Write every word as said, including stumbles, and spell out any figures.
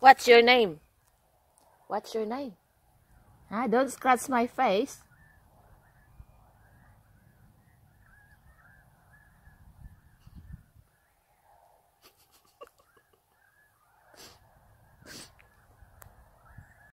What's your name? What's your name? Ah, don't scratch my face.